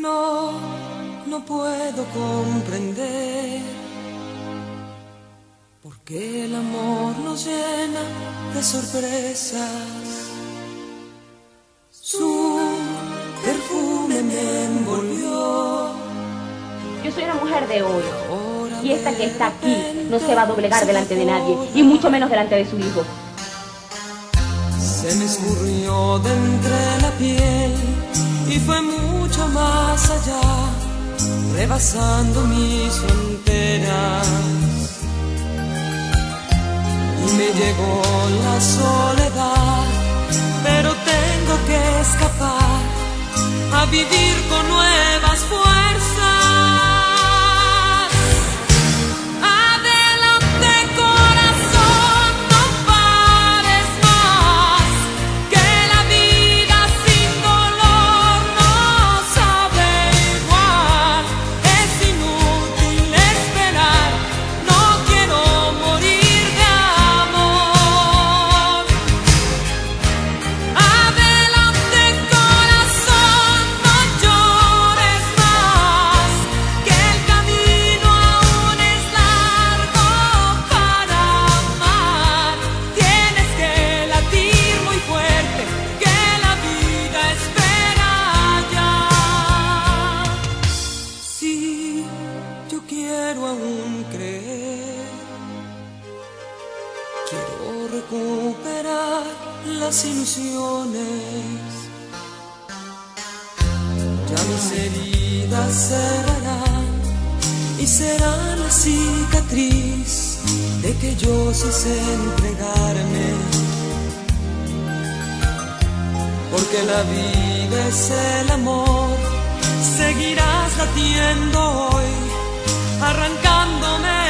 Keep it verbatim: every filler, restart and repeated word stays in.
No, no puedo comprender por qué el amor nos llena de sorpresas. Su perfume me envolvió. Yo soy una mujer de hoy, y esta que está aquí no se va a doblegar delante de nadie, y mucho menos delante de su hijo. Se me escurrió de entre la piel y fue mucho más allá, rebasando mis fronteras. Y me llegó la soledad, pero tengo que escapar a vivir con nuevas fuerzas. Quiero aún creer, quiero recuperar las ilusiones. Ya mis heridas cerrarán y será la cicatriz de que yo sí sé entregarme. Porque la vida es el amor, seguirás latiendo hoy, arrancándome